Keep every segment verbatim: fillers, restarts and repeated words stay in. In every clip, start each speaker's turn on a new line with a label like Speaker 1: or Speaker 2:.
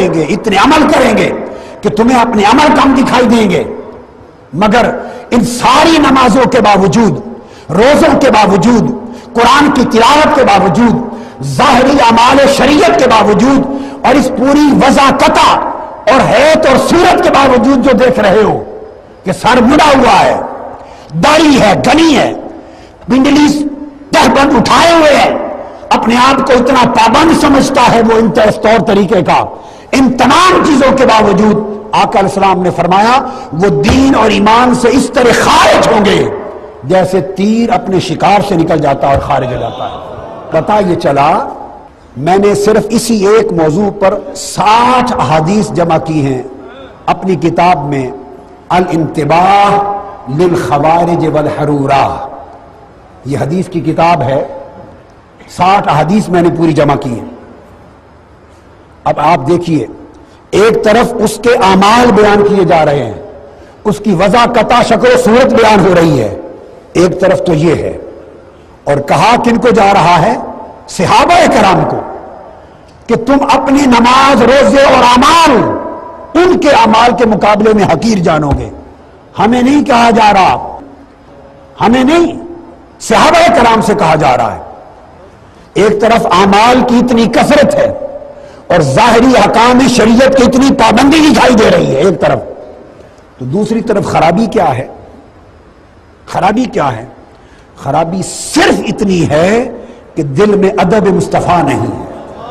Speaker 1: کریں گے، اتنے عمل کریں گے کہ تمہیں اپنے عمل کم دکھائی دیں گے، مگر ان ساری نمازوں کے باوجود، روزوں کے باوجود، قرآن کی تلاوت کے باوجود، ظاہری اعمال شریعت کے باوجود اور اس پوری وضاحت اور حیت اور صورت کے باوجود جو دیکھ رہے ہو کہ سر مڑا ہوا ہے، داڑھی ہے، گنی ہے، پنڈلی تہبند اٹھائے ہوئے ہے، اپنے آپ کو اتنا پابند سمجھتا ہے وہ انتہائی طور طریقے کا، ان تمام چیزوں کے باوجود آقا علیہ السلام نے فرمایا وہ دین اور ایمان سے اس طرح خارج ہوں گے جیسے تیر اپنے شکار سے نکل جاتا ہے اور خارج ہو جاتا ہے۔ پتہ یہ چلا میں نے صرف اسی ایک موضوع پر ساٹھ احادیث جمع کی ہیں اپنی کتاب میں الانتباہ للخوارج والحرورہ، یہ حدیث کی کتاب ہے، ساٹھ احادیث میں نے پوری جمع کی ہیں۔ اب آپ دیکھیے، ایک طرف اس کے اعمال بیان کیے جا رہے ہیں، اس کی وضع قطع شکل و صورت بیان ہو رہی ہے، ایک طرف تو یہ ہے، اور کہا کن کو جا رہا ہے؟ صحابہ کرام کو، کہ تم اپنی نماز، روزے اور اعمال ان کے اعمال کے مقابلے میں حقیر جانو گے۔ ہمیں نہیں کہا جا رہا، ہمیں نہیں، صحابہ کرام سے کہا جا رہا ہے۔ ایک طرف اعمال کی اتنی کثرت ہے اور ظاہری احکام شریعت کی اتنی پابندی دکھائی دے رہی ہے ایک طرف، تو دوسری طرف خرابی کیا ہے؟ خرابی کیا ہے؟ خرابی صرف اتنی ہے کہ دل میں ادب مصطفیٰ نہیں ہے،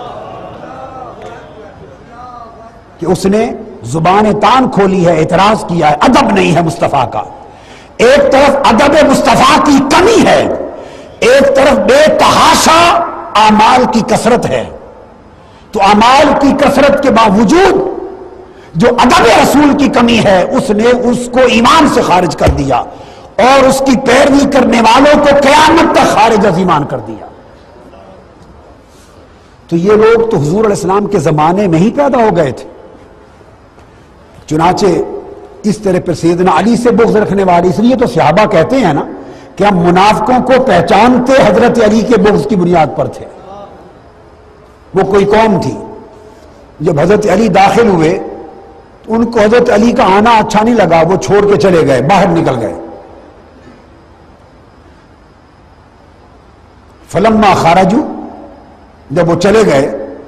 Speaker 1: کہ اس نے زبان تان کھولی ہے، اعتراض کیا ہے، ادب نہیں ہے مصطفیٰ کا۔ ایک طرف ادب مصطفیٰ کی کمی ہے، ایک طرف بے تحاشا اعمال کی کثرت ہے، تو اعمال کی کثرت کے باوجود جو ادب رسول کی کمی ہے اس نے اس کو ایمان سے خارج کر دیا اور اس کی پیروی کرنے والوں کو قیامت تک خارج از ایمان کر دیا۔ تو یہ لوگ تو حضور علیہ السلام کے زمانے میں ہی پیدا ہو گئے تھے، چنانچہ اس طرح پر سیدنا علی سے بغض رکھنے والے، اس لیے تو صحابہ کہتے ہیں نا کہ ہم منافقوں کو پہچانتے حضرت علی کے بغض کی بنیاد پر تھے۔ وہ کوئی قوم تھی، جب حضرت علی داخل ہوئے تو ان کو حضرت علی کا آنا اچھا نہیں لگا، وہ چھوڑ کے چلے گئے، باہر نکل گئے۔ فلما خرجوا، جب وہ چلے گئے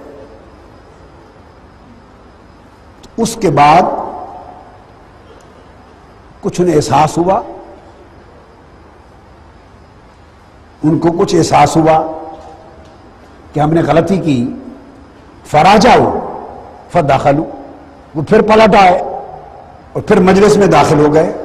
Speaker 1: تو اس کے بعد کچھ انہیں احساس ہوا، ان کو کچھ احساس ہوا کہ ہم نے غلطی کی، فراجعوا فدخلوا، وہ پھر پلٹ آئے اور پھر مجلس میں داخل ہو گئے،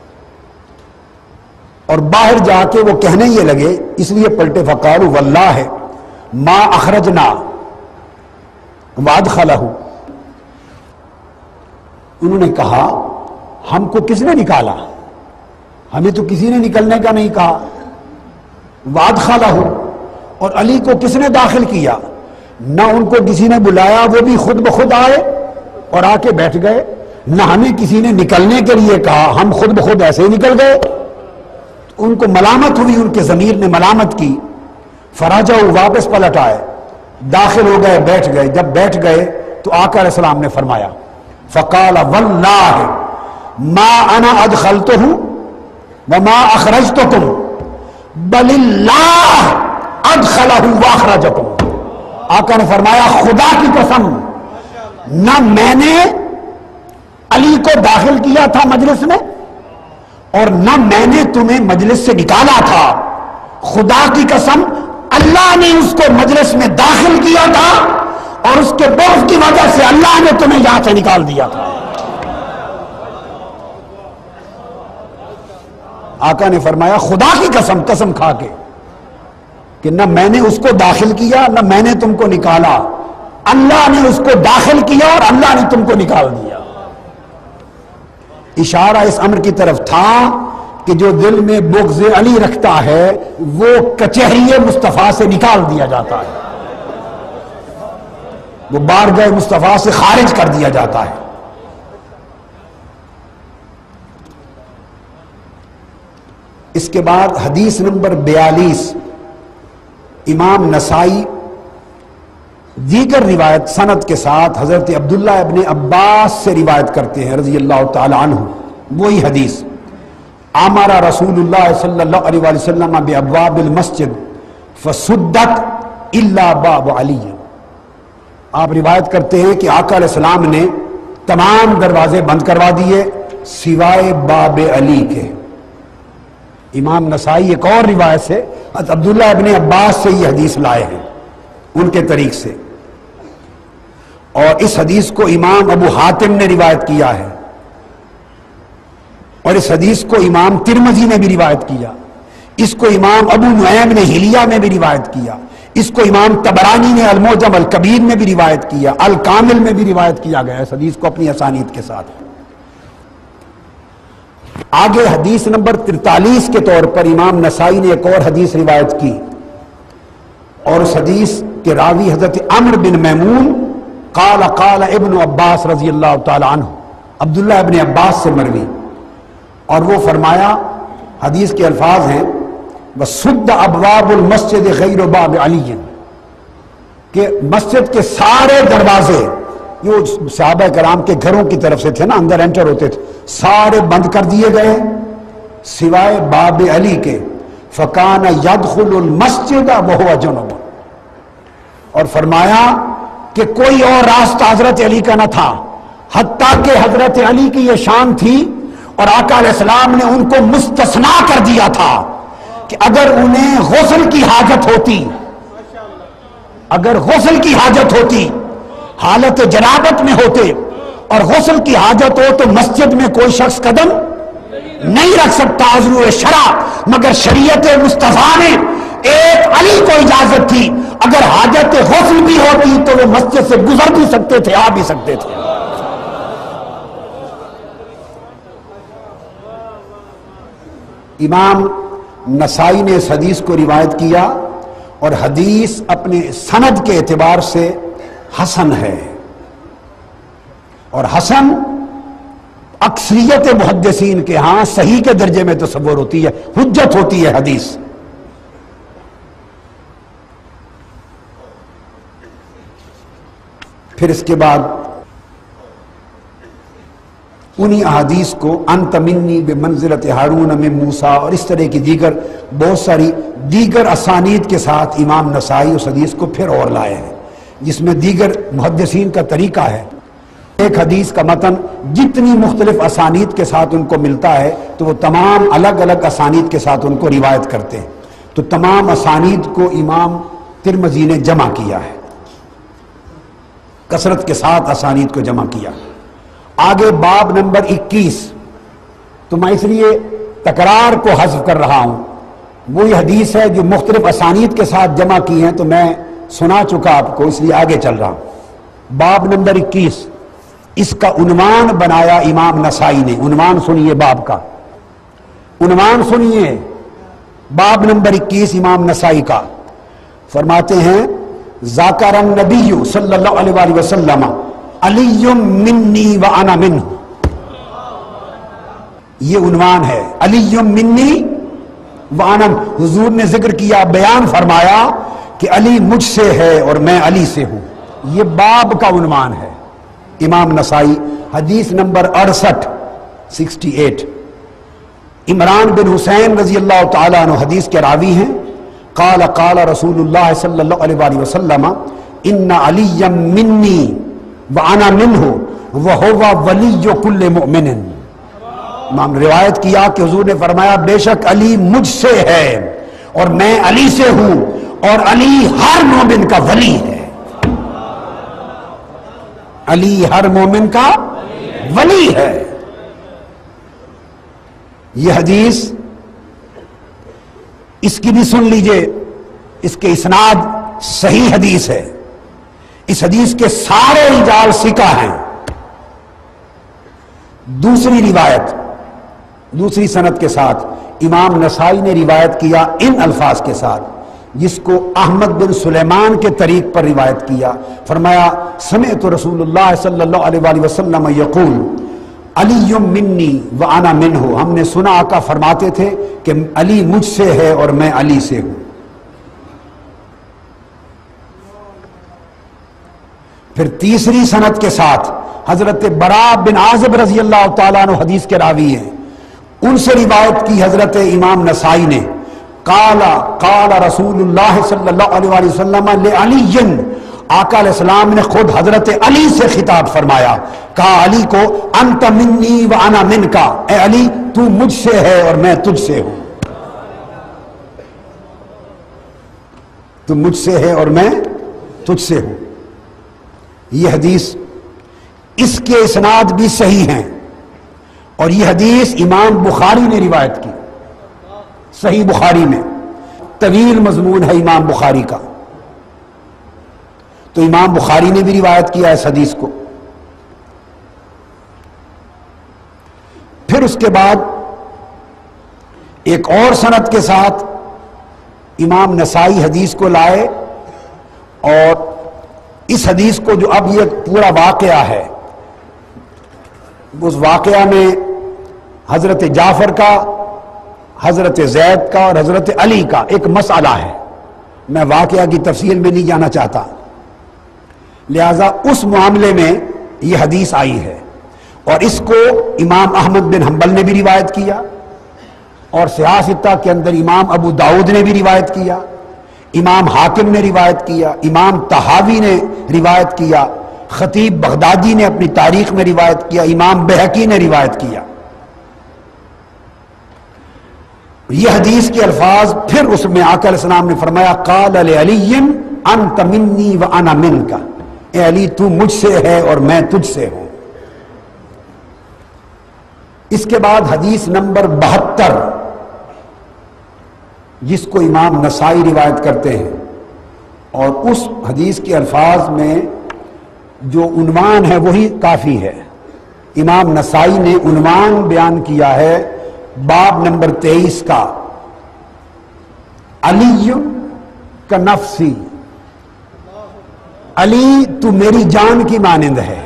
Speaker 1: اور باہر جا کے وہ کہنے یہ لگے، اس لیے پلٹے، فقالوا واللہ ما اخرجنا وادخلہ، انہوں نے کہا ہم کو کس نے نکالا؟ ہمیں تو کسی نے نکلنے کا نہیں کہا۔ وادخلہ، اور علی کو کس نے داخل کیا؟ نہ ان کو کسی نے بلایا، وہ بھی خود بخود آئے اور آ کے بیٹھ گئے، نہ ہمیں کسی نے نکلنے کے لیے کہا، ہم خود بخود ایسے ہی نکل گئے۔ ان کو ملامت ہوئی، ان کے ضمیر نے ملامت کی، فراجعوا، واپس پلٹ آئے، داخل ہو گئے، بیٹھ گئے۔ جب بیٹھ گئے تو آقا علیہ السلام نے فرمایا، فقال واللہ ما انا ادخلتہ وما اخرجتکم بل اللہ ادخلہ واخرجکم۔ آقا نے فرمایا خدا کی قسم، نہ میں نے علی کو داخل کیا تھا مجلس میں اور نہ میں نے تمہیں مجلس سے نکالا تھا، خدا کی قسم اللہ نے اس کو مجلس میں داخل کیا تھا اور اس کے بغض کی وجہ سے اللہ نے تمہیں یہاں سے نکال دیا تھا۔ آقا نے فرمایا خدا کی قسم، قسم کھا کے، کہ نہ میں نے اس کو داخل کیا نہ میں نے تم کو نکالا، اللہ نے اس کو داخل کیا اور اللہ نے تم کو نکال دیا۔ اشارہ اس امر کی طرف تھا کہ جو دل میں بغض علی رکھتا ہے وہ کچہری مصطفیٰ سے نکال دیا جاتا ہے، وہ بارگاہ مصطفیٰ سے خارج کر دیا جاتا ہے۔ اس کے بعد حدیث نمبر بیالیس، امام نسائی دیگر روایت سند کے ساتھ حضرت عبداللہ ابن عباس سے روایت کرتے ہیں رضی اللہ تعالی عنہ، وہی حدیث، امر رسول اللہ صلی اللہ علیہ وآلہ وسلم بابواب المسجد فسدت الا باب علی۔ آپ روایت کرتے ہیں کہ آقا علیہ السلام نے تمام دروازے بند کروا دیے سوائے باب علی کے۔ امام نسائی ایک اور روایت سے حضرت عبداللہ ابن عباس سے یہ حدیث لائے ہیں ان کے طریق سے، اور اس حدیث کو امام ابو حاتم نے روایت کیا ہے، اور اس حدیث کو امام ترمذی نے بھی روایت کیا، اس کو امام ابو نعیم نے حلیہ میں بھی روایت کیا، اس کو امام طبرانی نے المعجم الکبیر میں بھی روایت کیا، الکامل میں بھی روایت کیا گیا اس حدیث کو اپنی اسانید کے ساتھ۔ آگے حدیث نمبر ترتالیس کے طور پر امام نسائی نے ایک اور حدیث روایت کی، اور اس حدیث کے راوی حضرت عمرو بن میمون قال قال ابن عباس رضی اللہ تعالی عنہ، عبداللہ ابن عباس سے مروی، اور وہ فرمایا، حدیث کے الفاظ ہیں وَسُدَّ أَبْوَابُ الْمَسْجِدِ غَيْرُ بَابِ عَلِيٍّ، کہ مسجد کے سارے دروازے جو صحابہ کرام کے گھروں کی طرف سے تھے نا، اندر انٹر ہوتے تھے، سارے بند کر دیے گئے سوائے باب علی کے۔ فَكَانَ يَدْخُلُ الْمَسْجِدَ وَهُوَ جُنُبٌ، اور فرمایا کہ کوئی اور راستہ حضرت علی کا نہ تھا، حتیٰ کہ حضرت علی کی یہ شان تھی اور آقا علیہ السلام نے ان کو مستثنا کر دیا تھا کہ اگر انہیں غسل کی حاجت ہوتی اگر غسل کی حاجت ہوتی حالت جنابت میں ہوتے اور غسل کی حاجت ہو تو مسجد میں کوئی شخص قدم نہیں رکھ سکتا عذر شرع، مگر شریعت مصطفیٰ نے ایک علی کو اجازت تھی، اگر حاجت غسل بھی ہوتی تو وہ مسجد سے گزر بھی سکتے تھے، آ بھی سکتے تھے۔ امام نسائی نے اس حدیث کو روایت کیا، اور حدیث اپنے سند کے اعتبار سے حسن ہے، اور حسن اکثریت محدثین کے ہاں صحیح کے درجے میں تصور ہوتی ہے، حجت ہوتی ہے حدیث۔ پھر اس کے بعد انہی احادیث کو انت منی بمنزلت ہارون من موسیٰ اور اس طرح کی دیگر بہت ساری دیگر اسانید کے ساتھ امام نسائی اس حدیث کو پھر اور لائے ہیں، جس میں دیگر محدثین کا طریقہ ہے، ایک حدیث کا متن جتنی مختلف اسانید کے ساتھ ان کو ملتا ہے تو وہ تمام الگ الگ اسانید کے ساتھ ان کو روایت کرتے ہیں، تو تمام اسانید کو امام ترمذی نے جمع کیا ہے، کثرت کے ساتھ اسانید کو جمع کیا۔ آگے باب نمبر اکیس، تو میں اس لیے تکرار کو حذف کر رہا ہوں، وہی حدیث ہے جو مختلف اسانید کے ساتھ جمع کی ہیں، تو میں سنا چکا آپ کو، اس لیے آگے چل رہا ہوں۔ باب نمبر اکیس، اس کا عنوان بنایا امام نسائی نے، عنوان سنیے باب کا، عنوان سنیے باب نمبر اکیس امام نسائی کا، فرماتے ہیں ذاکر النبی صلی اللہ علیہ وآلہ وسلم علی منی وانا منہ، یہ عنوان ہے، علی منی وانا، حضور نے ذکر کیا، بیان فرمایا کہ علی مجھ سے ہے اور میں علی سے ہوں، یہ باب کا عنوان ہے۔ امام نسائی حدیث نمبر اڑسٹھ سکسٹی ایٹ، عمران بن حسین رضی اللہ تعالیٰ عنہ حدیث کے راوی ہیں، قال قال رسول اللہ صلی اللہ علیہ وآلہ وسلم ان علی منی وانا منہ وہو ولی کل مؤمن، امام نے روایت کیا کہ حضور نے فرمایا بے شک علی مجھ سے ہے اور میں علی سے ہوں، اور علی ہر مومن کا ولی ہے، علی ہر مومن کا ولی ہے۔ یہ حدیث اس کی بھی سن لیجئے، اس کے اسناد صحیح حدیث ہے، اس حدیث کے سارے رجال ثقہ ہیں۔ دوسری روایت دوسری سند کے ساتھ امام نسائی نے روایت کیا ان الفاظ کے ساتھ، جس کو احمد بن سلیمان کے طریق پر روایت کیا، فرمایا سمعت رسول اللہ صلی اللہ علیہ وآلہ وسلم یقول علی منی وانا منہ، ہم نے سنا آقا فرماتے تھے کہ علی مجھ سے ہے اور میں علی سے ہوں۔ پھر تیسری سند کے ساتھ حضرت برا بن عازب رضی اللہ تعالیٰ عنہ حدیث کے راوی ہیں، ان سے روایت کی حضرت امام نسائی نے، قال قال رسول اللہ صلی اللہ علیہ وآلہ وسلم لعلی، آقا علیہ السلام نے خود حضرت علی سے خطاب فرمایا، کہا علی کو انت منی و انا منکا، اے علی تو مجھ سے ہے اور میں تجھ سے ہوں، تو مجھ سے ہے اور میں تجھ سے ہوں۔ یہ حدیث اس کے اسناد بھی صحیح ہیں، اور یہ حدیث امام بخاری نے روایت کی، صحیح بخاری میں، طویل مضمون ہے امام بخاری کا، تو امام بخاری نے بھی روایت کیا اس حدیث کو۔ پھر اس کے بعد ایک اور سند کے ساتھ امام نسائی حدیث کو لائے، اور اس حدیث کو جو اب یہ پورا واقعہ ہے، اس واقعہ میں حضرت جعفر کا، حضرت زید کا اور حضرت علی کا ایک مسئلہ ہے، میں واقعہ کی تفصیل میں نہیں جانا چاہتا، لہذا اس معاملے میں یہ حدیث آئی ہے، اور اس کو امام احمد بن حنبل نے بھی روایت کیا، اور صحاح ستہ کے اندر امام ابو داؤد نے بھی روایت کیا، امام حاکم نے روایت کیا، امام طحاوی نے روایت کیا، خطیب بغدادی نے اپنی تاریخ میں روایت کیا، امام بہقی نے روایت کیا۔ یہ حدیث کے الفاظ پھر اس میں آقا علیہ السلام نے فرمایا قال لعلی انت منی و انا منکا، اے علی تو مجھ سے ہے اور میں تجھ سے ہوں۔ اس کے بعد حدیث نمبر بہتر، جس کو امام نسائی روایت کرتے ہیں، اور اس حدیث کے الفاظ میں جو عنوان ہے وہی کافی ہے۔ امام نسائی نے عنوان بیان کیا ہے باب نمبر تیئیس کا، علی کا نفسی، علی تو میری جان کی مانند ہے،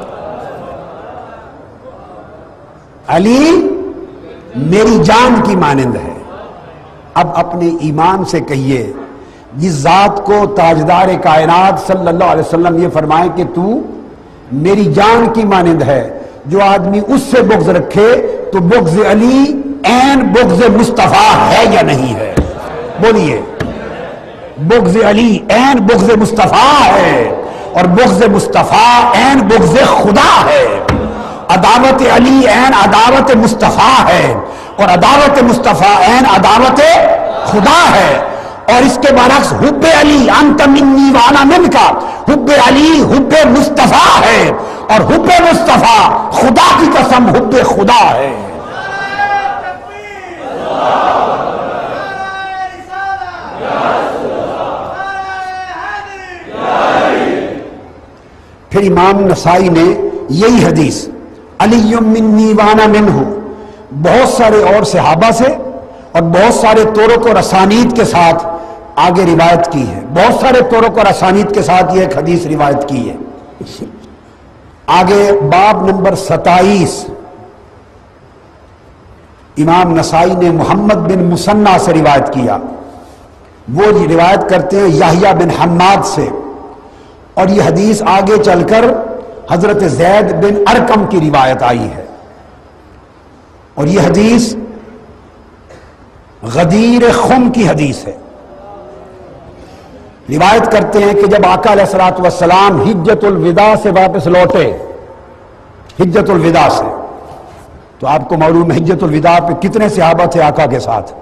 Speaker 1: علی میری جان کی مانند ہے۔ اب اپنے ایمان سے کہیے، جس ذات کو تاجدار کائنات صلی اللہ علیہ وسلم یہ فرمائے کہ تو میری جان کی مانند ہے، جو آدمی اس سے بغض رکھے تو بغض علی عین بغض مصطفیٰ ہے یا نہیں ہے؟ بولیے، بغض علی عین بغض مصطفیٰ ہے، اور بغض مصطفیٰ عین بغض خدا ہے۔ عداوت علی عین عداوت مصطفیٰ ہے، اور عداوت مصطفیٰ عین عداوت خدا ہے۔ اور اس کے برعکس حب علی انت منی و انا منکا، حب علی حب مصطفیٰ ہے، اور حب مصطفیٰ خدا کی قسم حب خدا ہے۔ پھر امام نسائی نے یہی حدیث علی منی و انا منہ بہت سارے اور صحابہ سے اور بہت سارے طرق اور اسانید کے ساتھ آگے روایت کی ہے، بہت سارے طرق اور اسانید کے ساتھ یہ ایک حدیث روایت کی ہے۔ آگے باب نمبر ستائیس، امام نسائی نے محمد بن مسنہ سے روایت کیا، وہ روایت کرتے ہیں یحییٰ بن حماد سے، اور یہ حدیث آگے چل کر حضرت زید بن ارقم کی روایت آئی ہے، اور یہ حدیث غدیر خم کی حدیث ہے۔ روایت کرتے ہیں کہ جب آقا علیہ الصلوۃ والسلام حجۃ الوداع سے واپس لوٹے، حجۃ الوداع سے، تو آپ کو معلوم ہے حجۃ الوداع پہ کتنے صحابہ تھے آقا کے ساتھ؟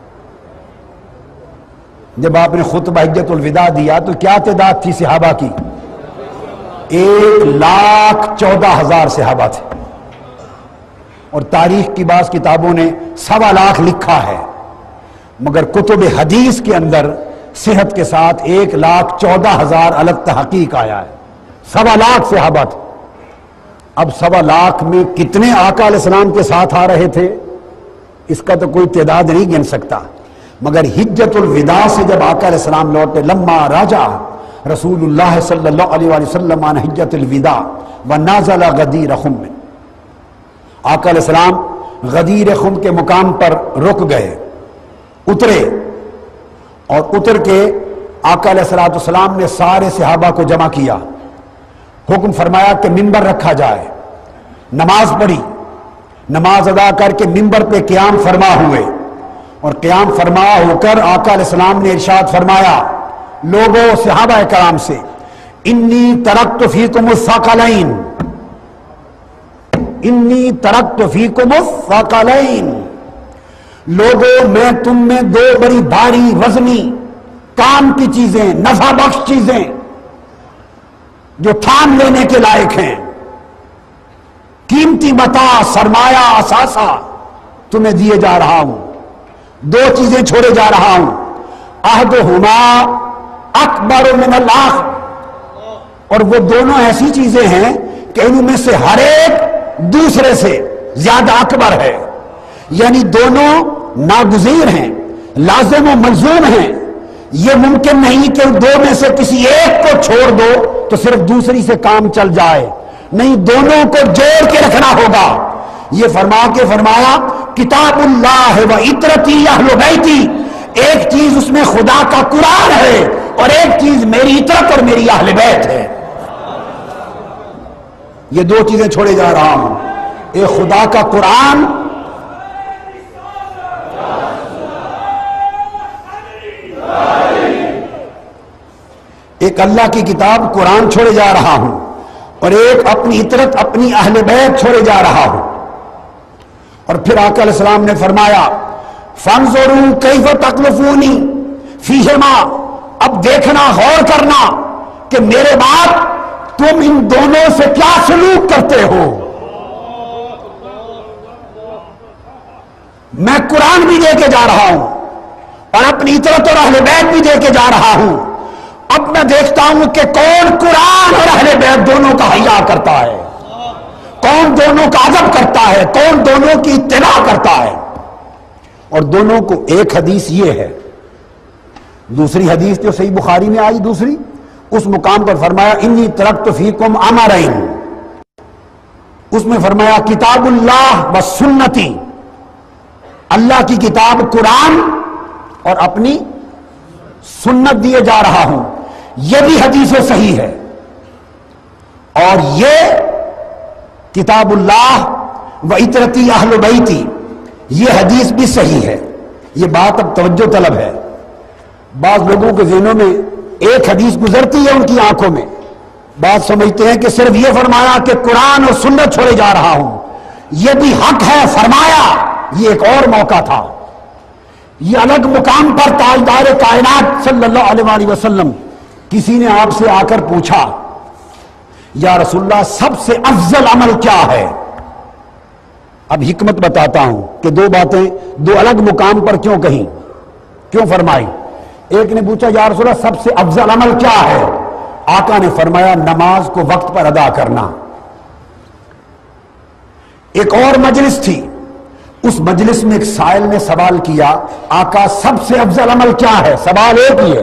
Speaker 1: جب آپ نے خطبہ حجۃ الوداع دیا تو کیا تعداد تھی صحابہ کی؟ ایک لاکھ چودہ ہزار صحابہ تھے، اور تاریخ کی بعض کتابوں نے سوا لاکھ لکھا ہے، مگر کتب حدیث کے اندر صحت کے ساتھ ایک لاکھ چودہ ہزار الگ تحقیق آیا ہے، سوا لاکھ صحابہ تھے۔ اب سوا لاکھ میں کتنے آقا علیہ السلام کے ساتھ آ رہے تھے اس کا تو کوئی تعداد نہیں گن سکتا، مگر حجۃ الوداع سے جب آقا علیہ السلام لوٹے، لما راجع رسول اللہ صلی اللہ علیہ وآلہ وسلم عن حجۃ الوداع ونازل غدیر خم، آقا علیہ السلام غدیر خم کے مقام پر رک گئے، اترے، اور اتر کے آقا علیہ السلام نے سارے صحابہ کو جمع کیا حکم فرمایا کہ منبر رکھا جائے، نماز پڑھی، نماز ادا کر کے منبر پہ قیام فرما ہوئے، اور قیام فرما ہو کر آقا علیہ السلام نے ارشاد فرمایا لوگوں صحابہ کرام سے، انی ترکت فیکم الثقلین، انی ترکت فیکم الثقلین، لوگوں میں تم میں دو بڑی بھاری وزنی کام کی چیزیں، نفع بخش چیزیں جو تھام لینے کے لائق ہیں، قیمتی متاع، سرمایہ، اثاثہ تمہیں دیے جا رہا ہوں، دو چیزیں چھوڑے جا رہا ہوں، احدہما اکبر من الاخر، اور وہ دونوں ایسی چیزیں ہیں کہ ان میں سے ہر ایک دوسرے سے زیادہ اکبر ہے، یعنی دونوں ناگزیر ہیں، لازم و ملزوم ہیں، یہ ممکن نہیں کہ دو میں سے کسی ایک کو چھوڑ دو تو صرف دوسری سے کام چل جائے، نہیں، دونوں کو جوڑ کے رکھنا ہوگا۔ یہ فرما کے فرمایا کتاب اللہ و عطرتی اہل بیتی، ایک چیز اس میں خدا کا قرآن ہے اور ایک چیز میری عطرت اور میری اہل بیت ہے، یہ دو چیزیں چھوڑے جا رہا ہوں، ایک خدا کا قرآن ایک اللہ کی کتاب قرآن چھوڑے جا رہا ہوں، اور ایک اپنی عطرت اپنی اہل بیت چھوڑے جا رہا ہوں۔ اور پھر آقا علیہ السلام نے فرمایا فانظروا کیف تخلفونی فیہما، اب دیکھنا، غور کرنا کہ میرے بعد تم ان دونوں سے کیا سلوک کرتے ہو۔ میں قرآن بھی دے کے جا رہا ہوں اور اپنی عطرت اور اہل بیت بھی دے کے جا رہا ہوں، اب میں دیکھتا ہوں کہ کون قرآن اور اہل بیت دونوں کا حیا کرتا ہے، کون دونوں کا ادب کرتا ہے، کون دونوں کی اتباع کرتا ہے۔ اور دونوں کو ایک حدیث یہ ہے، دوسری حدیث جو صحیح بخاری میں آئی دوسری، اس مقام پر فرمایا انی ترکت فیکم امرین، اس میں فرمایا کتاب اللہ و سنتی، اللہ کی کتاب قرآن اور اپنی سنت دیے جا رہا ہوں، یہ بھی حدیث صحیح ہے، اور یہ کتاب اللہ و عطرتی اہل بیتی یہ حدیث بھی صحیح ہے۔ یہ بات اب توجہ طلب ہے، بعض لوگوں کے ذہنوں میں ایک حدیث گزرتی ہے ان کی آنکھوں میں، بعض سمجھتے ہیں کہ صرف یہ فرمایا کہ قرآن اور سنت چھوڑے جا رہا ہوں، یہ بھی حق ہے، فرمایا، یہ ایک اور موقع تھا، یہ الگ مقام پر تاجدار کائنات صلی اللہ علیہ وآلہ وسلم کسی نے آپ سے آ کر پوچھا یا رسول اللہ سب سے افضل عمل کیا ہے؟ اب حکمت بتاتا ہوں کہ دو باتیں دو الگ مقام پر کیوں کہیں، کیوں فرمائی۔ ایک نے پوچھا یا رسول اللہ سب سے افضل عمل کیا ہے؟ آقا نے فرمایا نماز کو وقت پر ادا کرنا۔ ایک اور مجلس تھی، اس مجلس میں ایک سائل نے سوال کیا آقا سب سے افضل عمل کیا ہے؟ سوال ایک ہی ہے،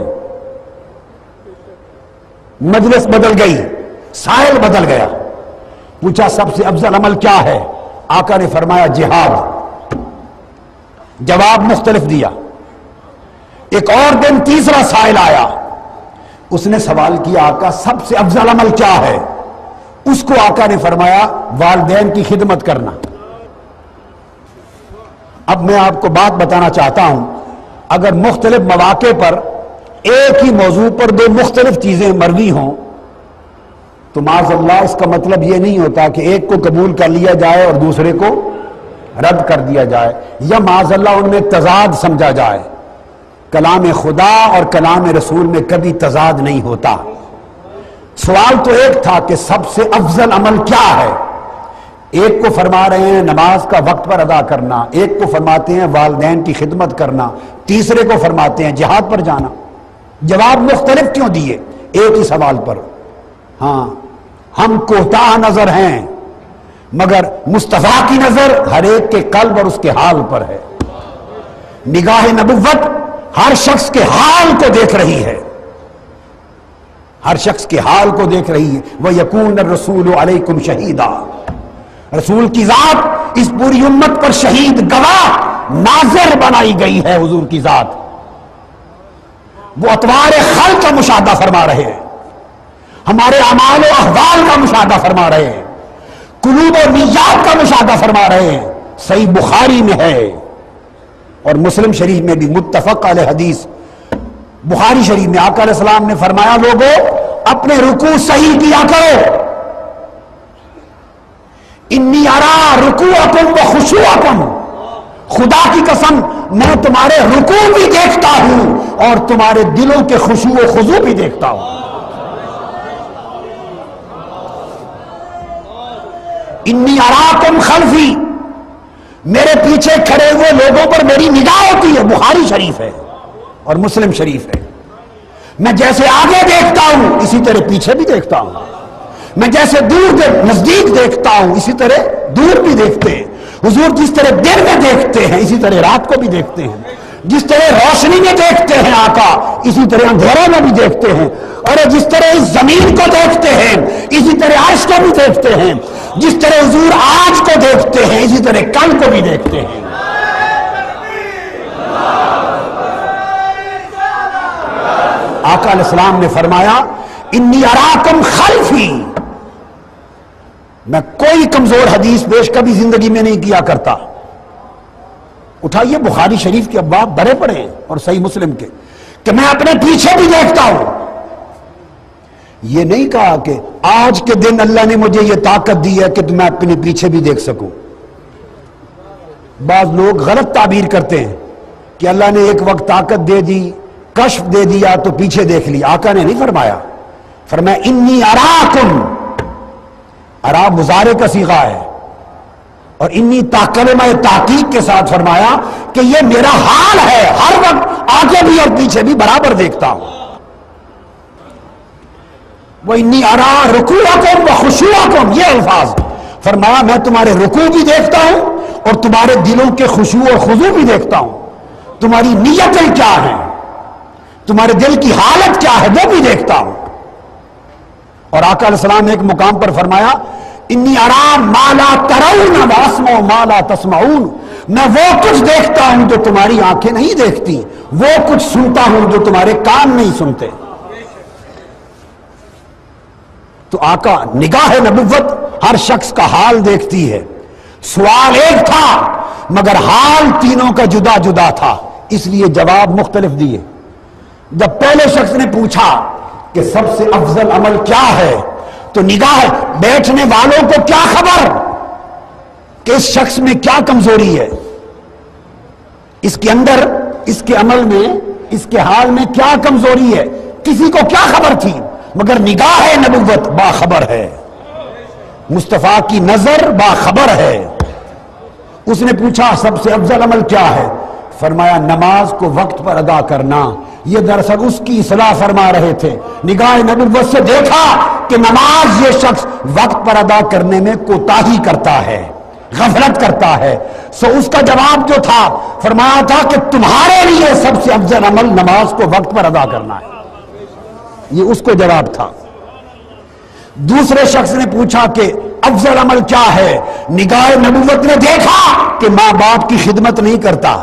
Speaker 1: مجلس بدل گئی، سائل بدل گیا، پوچھا سب سے افضل عمل کیا ہے؟ آقا نے فرمایا جہاد، جواب مختلف دیا۔ ایک اور دن تیسرا سائل آیا، اس نے سوال کیا آقا سب سے افضل عمل کیا ہے؟ اس کو آقا نے فرمایا والدین کی خدمت کرنا۔ اب میں آپ کو بات بتانا چاہتا ہوں، اگر مختلف مواقع پر ایک ہی موضوع پر دو مختلف چیزیں مروی ہوں تو معاذ اللہ اس کا مطلب یہ نہیں ہوتا کہ ایک کو قبول کر لیا جائے اور دوسرے کو رد کر دیا جائے، یا معاذ اللہ ان میں تضاد سمجھا جائے۔ کلام خدا اور کلام رسول میں کبھی تضاد نہیں ہوتا۔ سوال تو ایک تھا کہ سب سے افضل عمل کیا ہے، ایک کو فرما رہے ہیں نماز کا وقت پر ادا کرنا، ایک کو فرماتے ہیں والدین کی خدمت کرنا، تیسرے کو فرماتے ہیں جہاد پر جانا۔ جواب مختلف کیوں دیے ایک ہی سوال پر؟ ہاں ہم کوتاہ نظر ہیں، مگر مصطفیٰ کی نظر ہر ایک کے قلب اور اس کے حال پر ہے۔ نگاہ نبوت ہر شخص کے حال کو دیکھ رہی ہے، ہر شخص کے حال کو دیکھ رہی ہے۔ وَيَكُونَ الرَّسُولُ عَلَيْكُمْ شَهِيدًا، رسول کی ذات اس پوری امت پر شہید، گواہ، ناظر بنائی گئی ہے۔ حضور کی ذات وہ اطوار خلق کا مشاہدہ فرما رہے ہیں، ہمارے اعمال و احوال کا مشاہدہ فرما رہے ہیں، قلوب و نیات کا مشاہدہ فرما رہے ہیں۔ صحیح بخاری میں ہے اور مسلم شریف میں بھی متفق علیہ حدیث، بخاری شریف میں آقا علیہ السلام نے فرمایا لوگوں اپنے رکوع صحیح کیا کرو، انی ارا رکوعکم و خشوعکم، خدا کی قسم میں تمہارے رکوع بھی دیکھتا ہوں اور تمہارے دلوں کے خشوع و خضوع بھی دیکھتا ہوں۔ انی اراکم خلفی، میرے پیچھے کھڑے ہوئے لوگوں پر میری نگاہ ہوتی ہے، بخاری شریف ہے اور مسلم شریف ہے۔ میں جیسے آگے دیکھتا ہوں اسی طرح پیچھے بھی دیکھتا ہوں، میں جیسے دور دے نزدیک دیکھتا ہوں اسی طرح دور بھی دیکھتے ہیں۔ حضور جس طرح دن میں دیکھتے ہیں اسی طرح رات کو بھی دیکھتے ہیں، جس طرح روشنی میں دیکھتے ہیں آقا اسی طرح اندھیرے میں بھی دیکھتے ہیں، اور جس طرح اس زمین کو دیکھتے ہیں اسی طرح عرش کو بھی دیکھتے ہیں، جس طرح حضور آج کو دیکھتے ہیں اسی طرح کل کو بھی دیکھتے ہیں۔ آقا علیہ السلام نے فرمایا انی اراکم خلفی، میں کوئی کمزور حدیث پیش کبھی زندگی میں نہیں کیا کرتا۔ اٹھائیے بخاری شریف کے ابواب بھرے پڑے ہیں اور صحیح مسلم کے، کہ میں اپنے پیچھے بھی دیکھتا ہوں۔ یہ نہیں کہا کہ آج کے دن اللہ نے مجھے یہ طاقت دی ہے کہ میں اپنے پیچھے بھی دیکھ سکوں۔ بعض لوگ غلط تعبیر کرتے ہیں کہ اللہ نے ایک وقت طاقت دے دی، کشف دے دیا تو پیچھے دیکھ لی۔ آقا نے نہیں فرمایا، فرمایا انی اراکم، ارا مضارع کا صیغہ ہے، اور انی کلمہ تحقیق کے ساتھ فرمایا کہ یہ میرا حال ہے، ہر وقت آگے بھی اور پیچھے بھی برابر دیکھتا ہوں۔ وَإِنِّي أَرَىٰ رُكُوعَكُمْ وَخُشُوعَكُمْ، یہ الفاظ فرمایا میں تمہارے رکوع بھی دیکھتا ہوں اور تمہارے دلوں کے خشوع اور خضوع بھی دیکھتا ہوں، تمہاری نیتیں کیا ہیں، تمہارے دل کی حالت کیا ہے وہ بھی دیکھتا ہوں۔ اور آقا علیہ السلام نے ایک مقام پر فرمایا انی ارا ما لا ترون واسمع ما لا تسمعون، میں وہ کچھ دیکھتا ہوں جو تمہاری آنکھیں نہیں دیکھتی، وہ کچھ سنتا ہوں جو تمہارے کان نہیں سنتے۔ تو آقا نگاہ نبوت ہر شخص کا حال دیکھتی ہے۔ سوال ایک تھا مگر حال تینوں کا جدا جدا تھا، اس لیے جواب مختلف دیے۔ جب پہلے شخص نے پوچھا کہ سب سے افضل عمل کیا ہے تو نگاہ بیٹھنے والوں کو کیا خبر کہ اس شخص میں کیا کمزوری ہے، اس کے اندر، اس کے عمل میں، اس کے حال میں کیا کمزوری ہے، کسی کو کیا خبر تھی، مگر نگاہ نبوت باخبر ہے، مصطفیٰ کی نظر باخبر ہے۔ اس نے پوچھا سب سے افضل عمل کیا ہے، فرمایا نماز کو وقت پر ادا کرنا۔ یہ دراصل اس کی اصلاح فرما رہے تھے، نگاہ نبوت سے دیکھا کہ نماز یہ شخص وقت پر ادا کرنے میں کوتاہی کرتا ہے، غفلت کرتا ہے، سو اس کا جواب جو تھا فرمایا تھا کہ تمہارے لیے سب سے افضل عمل نماز کو وقت پر ادا کرنا ہے، یہ اس کو جواب تھا۔ دوسرے شخص نے پوچھا کہ افضل عمل کیا ہے، نگاہ نبوت نے دیکھا کہ ماں باپ کی خدمت نہیں کرتا۔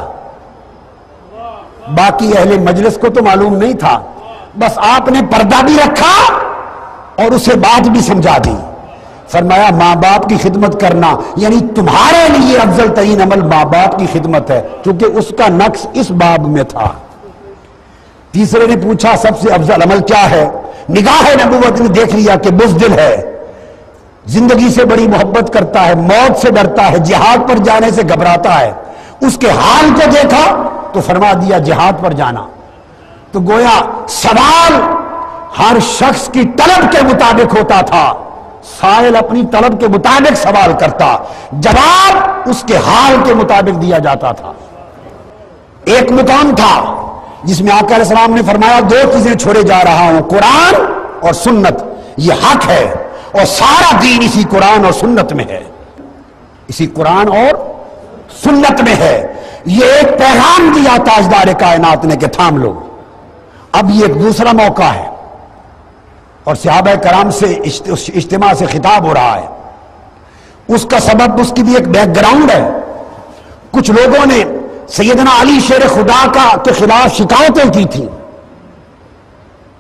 Speaker 1: باقی اہل مجلس کو تو معلوم نہیں تھا، بس آپ نے پردہ بھی رکھا اور اسے بات بھی سمجھا دی۔ فرمایا ماں باپ کی خدمت کرنا یعنی تمہارے لیے افضل ترین عمل ماں باپ کی خدمت ہے، کیونکہ اس کا نقص اس باب میں تھا۔ تیسرے نے پوچھا سب سے افضل عمل کیا ہے، نگاہ نبوت نے دیکھ لیا کہ بزدل ہے، زندگی سے بڑی محبت کرتا ہے، موت سے ڈرتا ہے، جہاد پر جانے سے گھبراتا ہے، اس کے حال کو دیکھا تو فرما دیا جہاد پر جانا۔ تو گویا سوال ہر شخص کی طلب کے مطابق ہوتا تھا، سائل اپنی طلب کے مطابق سوال کرتا، جواب اس کے حال کے مطابق دیا جاتا تھا۔ ایک مقام تھا جس میں آقا علیہ السلام نے فرمایا دو چیزیں چھوڑے جا رہا ہوں، قرآن اور سنت، یہ حق ہے اور سارا دین اسی قرآن اور سنت میں ہے، اسی قرآن اور سنت میں ہے۔ یہ ایک پیغام دیا تاجدار کائنات نے کہ تھام لو۔ اب یہ ایک دوسرا موقع ہے اور صحابہ کرام سے اجتماع سے خطاب ہو رہا ہے، اس کا سبب اس کی بھی ایک بیک گراؤنڈ ہے۔ کچھ لوگوں نے سیدنا علی شیر خدا کا کے خلاف شکایتیں کی تھیں،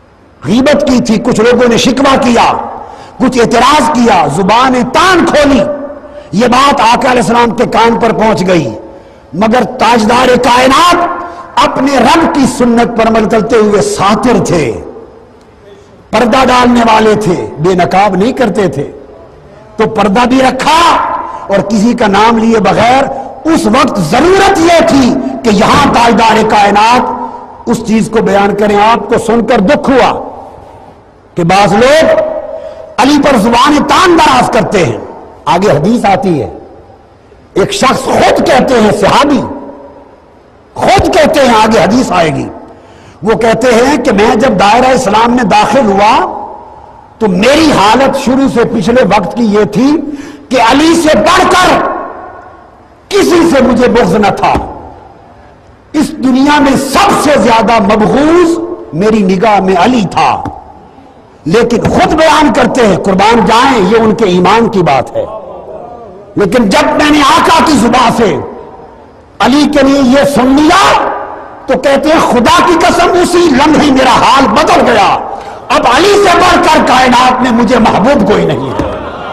Speaker 1: غیبت کی تھی، کچھ لوگوں نے شکوہ کیا، کچھ اعتراض کیا، زبانیں تان کھولی، یہ بات آقا علیہ السلام کے کان پر پہنچ گئی، مگر تاجدار کائنات اپنے رب کی سنت پر عمل کرتے ہوئے ساتر تھے، پردہ ڈالنے والے تھے، بے نقاب نہیں کرتے تھے، تو پردہ بھی رکھا اور کسی کا نام لیے بغیر اس وقت ضرورت یہ تھی کہ یہاں تاجدار کائنات اس چیز کو بیان کریں۔ آپ کو سن کر دکھ ہوا کہ بعض لوگ علی پر زبان تان دراز کرتے ہیں۔ آگے حدیث آتی ہے، ایک شخص خود کہتے ہیں، صحابی خود کہتے ہیں، آگے حدیث آئے گی، وہ کہتے ہیں کہ میں جب دائرہ اسلام میں داخل ہوا تو میری حالت شروع سے پچھلے وقت کی یہ تھی کہ علی سے بڑھ کر کسی سے مجھے بغض نہ تھا، اس دنیا میں سب سے زیادہ مبغوض میری نگاہ میں علی تھا، لیکن خود بیان کرتے ہیں، قربان جائیں یہ ان کے ایمان کی بات ہے، لیکن جب میں نے آقا کی زبان سے علی کے لیے یہ سن لیا تو کہتے ہیں خدا کی قسم اسی لمحے میرا حال بدل گیا، اب علی سے بڑھ کر کائنات میں مجھے محبوب کوئی نہیں ہے۔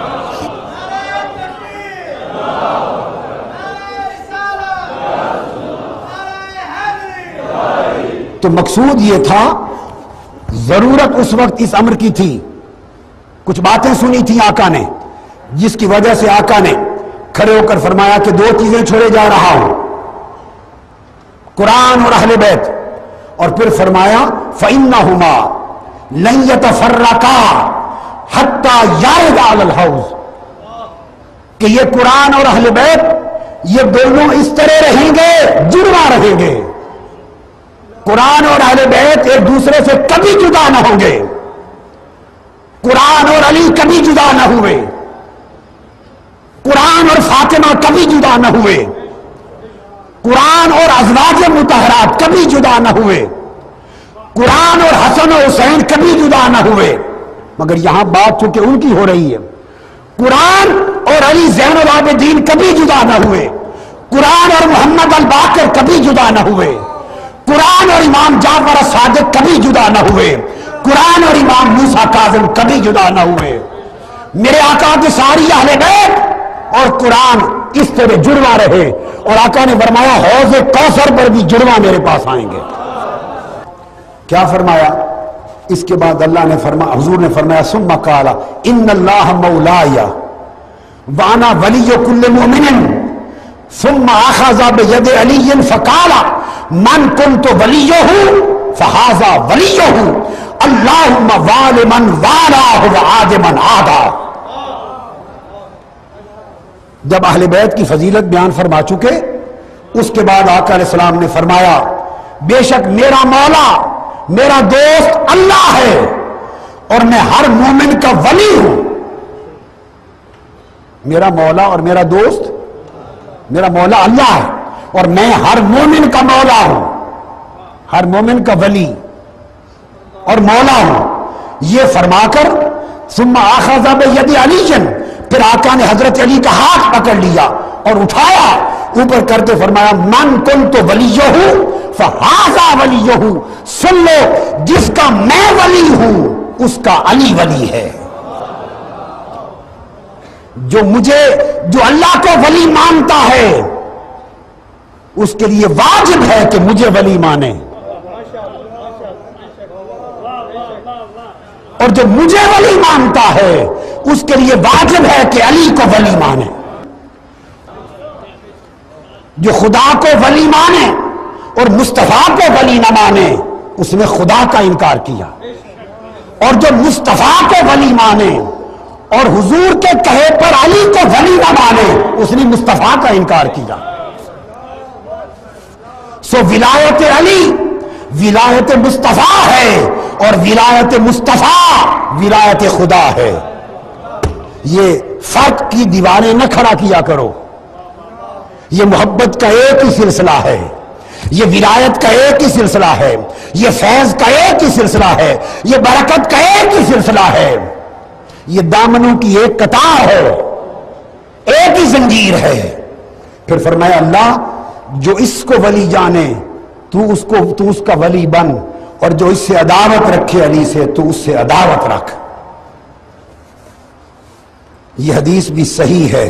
Speaker 1: تو مقصود یہ تھا، ضرورت اس وقت اس امر کی تھی، کچھ باتیں سنی تھی آقا نے، جس کی وجہ سے آقا نے کھڑے ہو کر فرمایا کہ دو چیزیں چھوڑے جا رہا ہوں، قرآن اور اہل بیت، اور پھر فرمایا فَإِنَّهُمَا لَن يَتَفَرَّقَا حَتَّى يَرِدَ عَلَى الْحَوْضِ، کہ یہ قرآن اور اہل بیت یہ دونوں اس طرح رہیں گے، جڑوا رہیں گے، قرآن اور اہل بیت ایک دوسرے سے کبھی جدا نہ ہوں گے، قرآن اور علی کبھی جدا نہ ہوئے، قرآن اور فاطمہ کبھی جدا نہ ہوئے، قرآن اور ازواج مطہرات کبھی جدا نہ ہوئے، قرآن اور حسن و حسین کبھی جدا نہ ہوئے، مگر یہاں بات چونکہ ان کی ہو رہی ہے، قرآن اور علی زین العابدین کبھی جدا نہ ہوئے، قرآن اور محمد الباقر کبھی جدا نہ ہوئے، قرآن اور امام جعفر صادق کبھی جدا نہ ہوئے، قرآن اور امام موسیٰ کاظم کبھی جدا نہ ہوئے، میرے آقا کی ساری اہل بیت اور قرآن اس طرح جڑوا رہے، اور آقا نے فرمایا حوض کوثر پر بھی جڑوا میرے پاس آئیں گے۔ کیا فرمایا؟ اس کے بعد اللہ نے فرمایا، حضور نے فرمایا ثم قال ان اللہ مولاي وانا ولی کل مؤمن ثم اخذ بید علی فقال من كنت ولیہ فہذا ولیہ اللہم وال من والاہ وعاد من عادہ۔ جب اہل بیت کی فضیلت بیان فرما چکے، اس کے بعد آقا علیہ السلام نے فرمایا بے شک میرا مولا میرا دوست اللہ ہے اور میں ہر مومن کا ولی ہوں۔ میرا مولا اور میرا دوست، میرا مولا اللہ ہے اور میں ہر مومن کا مولا ہوں، ہر مومن کا ولی اور مولا ہوں۔ یہ فرما کر ثم اخذ بید علی، پھر آقا نے حضرت علی کا ہاتھ پکڑ لیا اور اٹھایا اوپر کرتے فرمایا من کنت ولیہ فہذا ولیہ، سن لو جس کا میں ولی ہوں اس کا علی ولی ہے۔ جو مجھے جو اللہ کو ولی مانتا ہے اس کے لیے واجب ہے کہ مجھے ولی مانے، اور جو مجھے ولی مانتا ہے اس کے لیے واجب ہے کہ علی کو ولی مانے۔ جو خدا کو ولی مانے اور مصطفیٰ کو ولی نہ مانے اس نے خدا کا انکار کیا، اور جو مصطفیٰ کو ولی مانے اور حضور کے کہے پر علی کو ولی نہ مانے اس نے مصطفیٰ کا انکار کیا۔ سو ولایت علی ولایت مصطفیٰ ہے اور ولایت مصطفیٰ ولایت خدا ہے۔ یہ فرق کی دیواریں نہ کھڑا کیا کرو، یہ محبت کا ایک ہی سلسلہ ہے، یہ ولایت کا ایک ہی سلسلہ ہے، یہ فیض کا ایک ہی سلسلہ ہے، یہ برکت کا ایک ہی سلسلہ ہے، یہ دامنوں کی ایک قطار ہے، ایک ہی زنجیر ہے۔ پھر فرمایا اللہ جو اس کو ولی جانے تو اس کو تو اس کا ولی بن، اور جو اس سے عداوت رکھے علی سے تو اس سے عداوت رکھ. یہ حدیث بھی صحیح ہے.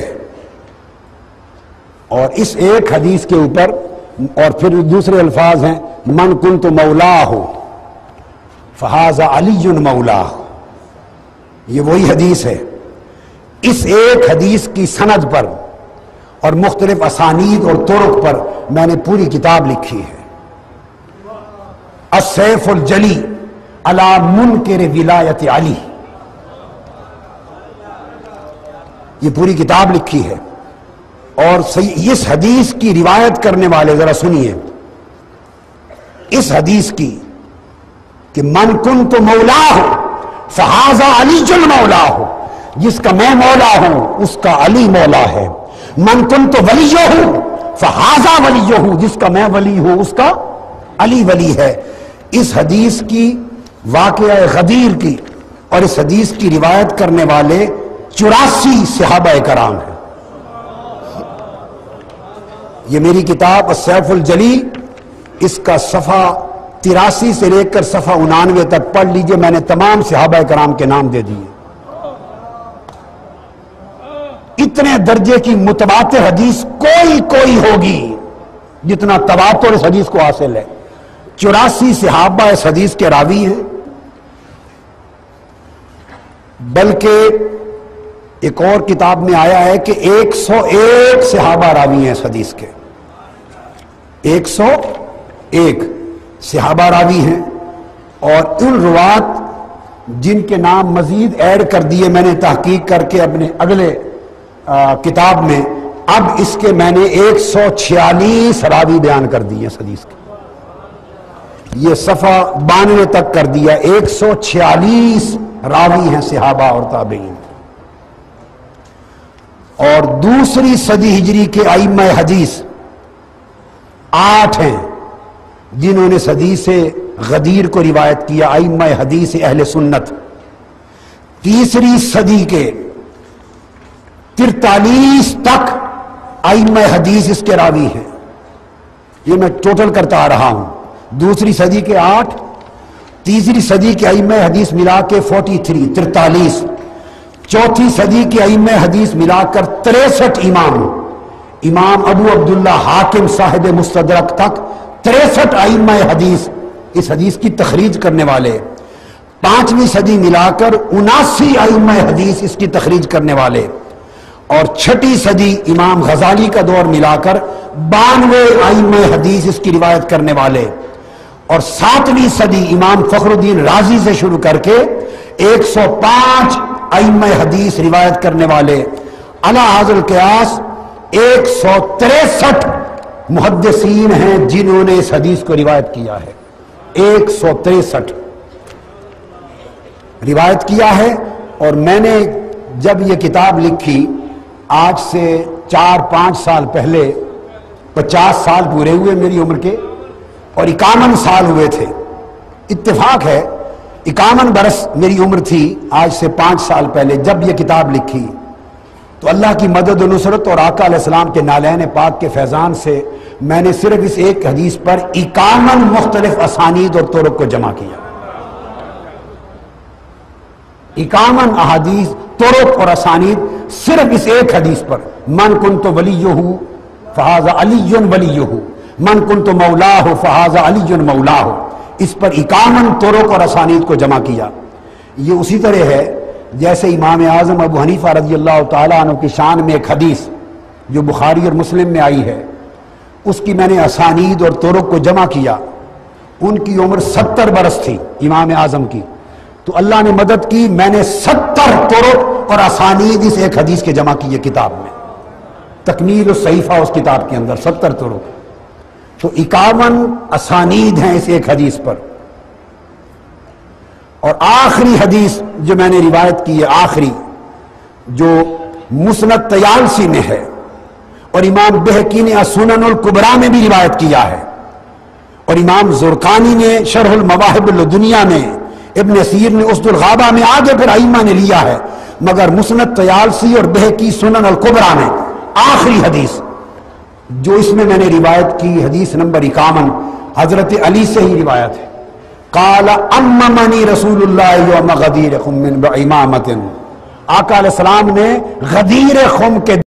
Speaker 1: اور اس ایک حدیث کے اوپر اور پھر دوسرے الفاظ ہیں من کنت مولاہ فہذا علی مولاہ. یہ وہی حدیث ہے. اس ایک حدیث کی سند پر اور مختلف اسانید اور طرق پر میں نے پوری کتاب لکھی ہے. السیف الجلی علی منکر ولایت علی، یہ پوری کتاب لکھی ہے. اور اس حدیث کی روایت کرنے والے ذرا سنیے اس حدیث کی کہ من کنت مولاہ فہذا علی مولاہ، جس کا میں مولا ہوں اس کا علی مولا ہے. من کنت ولیہ فہذا ولیہ، جس کا میں ولی ہوں اس کا علی ولی ہے. اس حدیث کی واقعہ غدیر کی اور اس حدیث کی روایت کرنے والے چوراسی صحابہ کرام ہیں. یہ میری کتاب السیف الجلی، اس کا صفحہ تراسی سے لے کر صفحہ انانوے تک پڑھ لیجئے. میں نے تمام صحابہ کرام کے نام دے دیے. اتنے درجے کی متواتر حدیث کوئی کوئی ہوگی جتنا تواتر اس حدیث کو حاصل ہے. چوراسی صحابہ اس حدیث کے راوی ہیں، بلکہ ایک اور کتاب میں آیا ہے کہ ایک سو ایک صحابہ راوی ہیں اس حدیث کے. ایک سو ایک صحابہ راوی ہیں. اور ان روات جن کے نام مزید ایڈ کر دیے میں نے تحقیق کر کے اپنے اگلے کتاب میں، اب اس کے میں نے ایک سو چھیالیس راوی بیان کر دیے اس حدیث کے. یہ صفحہ بانوے تک کر دیا. ایک سو چھیالیس راوی ہیں صحابہ اور تابعین. اور دوسری صدی ہجری کے ائمہ حدیث آٹھ ہیں جنہوں نے حدیث غدیر کو روایت کیا، ائمہ حدیث اہل سنت. تیسری صدی کے ترتالیس تک ائمہ حدیث اس کے راوی ہیں. یہ میں ٹوٹل کرتا آ رہا ہوں. دوسری صدی کے آٹھ، تیسری صدی کے ائمہ حدیث ملا کے فورٹی تھری ترتالیس، چوتھی صدی کے ائمہ حدیث ملا کر تریسٹھ امام، امام ابو عبداللہ حاکم صاحب مستدرک تک تریسٹھ ائمہ حدیث اس حدیث کی تخریج کرنے والے. پانچویں صدی ملا کر اناسی ائمہ حدیث اس کی تخریج کرنے والے. اور چھٹی صدی امام غزالی کا دور ملا کر بانوے ائمہ حدیث اس کی روایت کرنے والے. اور ساتویں صدی امام فخر الدین رازی سے شروع کر کے ایک سو پانچ ائمہ حدیث روایت کرنے والے. علی حاضر القیاس ایک سو تریسٹھ محدثین ہیں جنہوں نے اس حدیث کو روایت کیا ہے. ایک سو تریسٹھ روایت کیا ہے. اور میں نے جب یہ کتاب لکھی آج سے چار پانچ سال پہلے، پچاس سال پورے ہوئے میری عمر کے اور اکاون سال ہوئے تھے. اتفاق ہے اکاون برس میری عمر تھی آج سے پانچ سال پہلے جب یہ کتاب لکھی. تو اللہ کی مدد و نصرت اور آقا علیہ السلام کے نالین پاک کے فیضان سے میں نے صرف اس ایک حدیث پر اکاون مختلف اسانید اور طرق کو جمع کیا. اکاون احادیث، طرق اور اسانید صرف اس ایک حدیث پر. من کنت ولیہ فہذا علی ولیہ، من کنت مولاہ فہذا علی مولاہ. اس پر اکاون طرق اور اسانید کو جمع کیا. یہ اسی طرح ہے جیسے امام اعظم ابو حنیفہ رضی اللہ تعالیٰ عنہ کی شان میں ایک حدیث جو بخاری اور مسلم میں آئی ہے، اس کی میں نے اسانید اور طرق کو جمع کیا. ان کی عمر ستر برس تھی امام اعظم کی. تو اللہ نے مدد کی، میں نے ستر طرق اور اسانید اس ایک حدیث کے جمع کیے کتاب میں. تکمیل الصحیفہ اس کتاب کے اندر ستر طرق. تو اکاون اسانید ہیں اس ایک حدیث پر. اور آخری حدیث جو میں نے روایت کی ہے، آخری جو مسند طیالسی میں ہے اور امام بہقی نے السنن الکبریٰ میں بھی روایت کیا ہے، اور امام زرقانی نے شرح المواہب الدنیا میں، ابن سیر نے اسد الغابہ میں، آگے پھر ائمہ نے لیا ہے، مگر مسند طیالسی اور بہقی سنن الکبریٰ میں آخری حدیث جو اس میں میں نے روایت کی، حدیث نمبر اکاون، حضرت علی سے ہی روایت ہے قال اممنی رسول اللہ یوم غدیر خم من امامت، آقا علیہ السلام نے غدیر خم کے